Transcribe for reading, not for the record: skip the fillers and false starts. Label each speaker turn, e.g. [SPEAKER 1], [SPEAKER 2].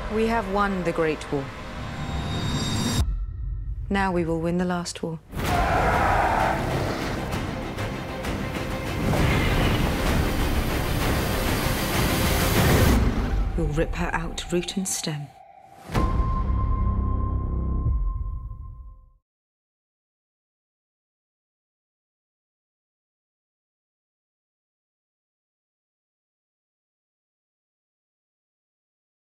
[SPEAKER 1] We have won the Great War. Now we will win the last war. We'll rip her out root and stem.